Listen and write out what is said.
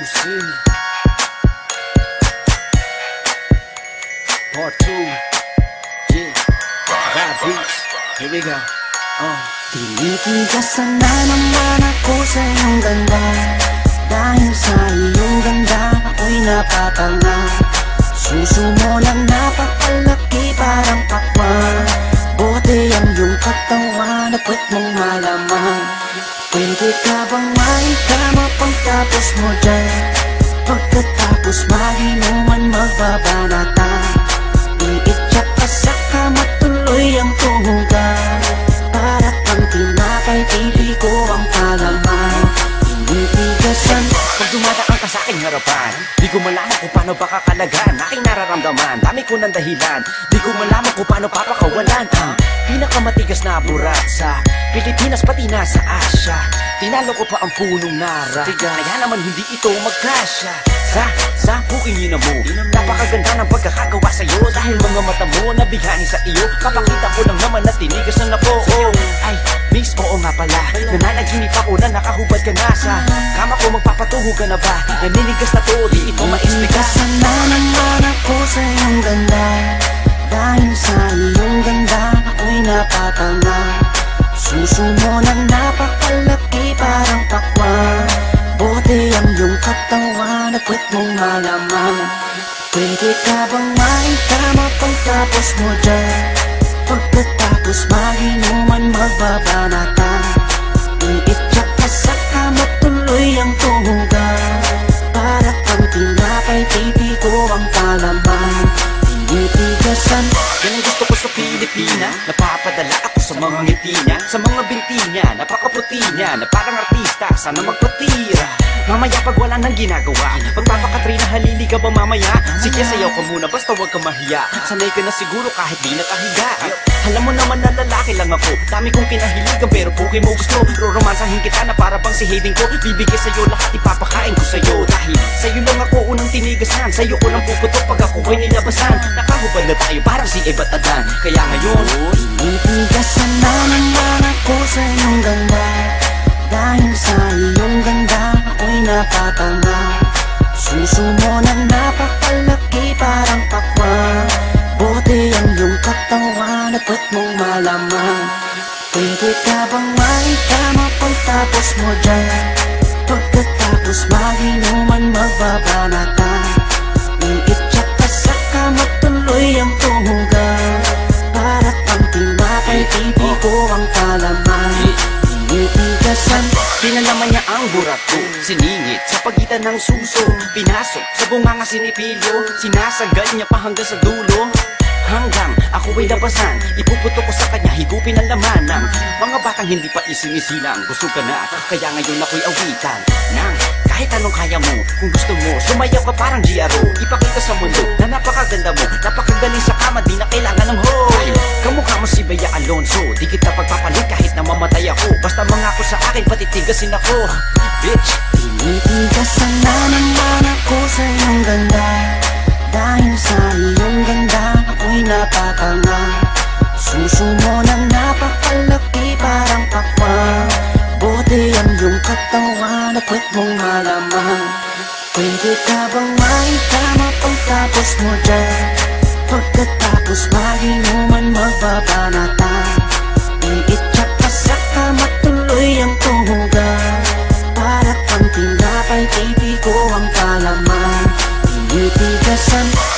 see. Part 2. Yeah. Vibe beats. Here we go. Tinitigasan na naman ako sa iyong ganda. Dahil sa iyong ganda ako'y napatanga. Suso mo na napakalaki parang pakwan. Bote ang iyong katawan at puwet mong malaman. Pwede ka bang maikama pagtapos mo dyan? Pagkatapos maginuman magbabanata. Iitsak ka sa kama tuloy ang tuhugan. Para kang tinapay, pipi ko ang palaman. Tinitigasan Pag dumadaan ka sa aking harapan, di ko malaman kung paano ba kakalagan aking nararamdaman. Dami ko ng dahilan, di ko malaman kung paano papakawalan ang pinakamatigas na burat sa Pilipinas pati na sa Asya. Tinalo ko pa ang punong nara, kaya naman hindi ito magkasya. Sa bukingin mo, napakaganda ng pagkakagawa sa'yo. Dahil mga mata mo nabihani sa iyo, kapakita ko lang naman na tinigasan ako. Ay, miss, oo nga pala, nananaginip ako na nakahubad ka na sa kama ko. Magpapatuho ka na ba? Naninigas na to, di ito maexplika. Tinitigasan na naman ako sa iyong ganda. Dahil sa iyong ganda ako'y napatanga. Suso mo na napakalaki parang pakwan. Bote ang iyong katawan at puwet mong malaman. Pwede ka bang maikama pagtapos mo dyan? Pagkatapos maginuman magbabanata. Iitsak ka sa kama tuloy ang tuhugan. Para kang tinapay, pipi ko ang palaman. Tinitigasan yan ang gusto ko sa Pilipina. Napapadala ako sa mga ngiti niya, sa mga binti niya, napakaputi niya, na parang artista, sana magpatira. Mamaya pag wala nang ginagawa, pagpapakatrina, halili ka ba mamaya? Sige, sayaw ka muna, basta huwag ka mahiya. Sanay ka na siguro kahit di nakahiga. Alam mo naman na lalaki lang ako, dami kong pinahiligan pero puki mo gusto. Roromansahin kita na para bang si Hayden ko. Bibigay sa'yo lahat, ipapakain ko sa'yo. Dahil sa'yo lang ako unang tinigasan, sa'yo ko lang puputok pag ako ko'y nilabasan. Nakahubad na tayo parang si Eva at Adan. Kaya ngayon, tinitigasan na naman ako sa iyong ganda. Dahil sa iyong ganda ako'y napatanga. Suso mo na napakalaki parang pakwan. Bote ang iyong katawan at puwet mong malaman. Pwede ka bang maikama pagtapos mo dyan? Pagkatapos maginuman magbabanata. Iitsak ka sa kama tuloy ang tuhugan. Para kang tinapay, pipi ko ang palaman. Tinitigasan pinalaman niya ang burat ko, siningit sa pagitan ng suso. Pinasok sa bunganga sinipilyo, sinasagal niya pa hanggang sa dulo. Hanggang ako ay labasan, ipuputok ko sa kanya, higupin ang laman ng mga batang hindi pa isinisilang. Gusto ka na, kaya ngayon ako'y awitan ng kahit anong kaya mo. Kung gusto mo, sumayaw ka parang GRO. Ipakita sa mundo na napakaganda mo, napakagaling sa kama, di na kailangan ng hoe. Kamukha mo si Bea Alonso, di kita pagpapalit kahit na mamatay ako. Basta mangako sa akin, patitigasin ako, bitch. Tinitigasan na naman ako sa iyong ganda. Dahil sa iyong ganda ako'y napatanga. Suso mo na napakalaki parang pakwan. Bote ang iyong katawan at puwet mong malaman. Pwede ka bang maikama pagtapos mo dyan? Pagkatapos maginuman magbabanata. Iitsak ka sa kama tuloy ang tuhugan. Para kang tinapay, pipi ko ang palaman. Tinitigasan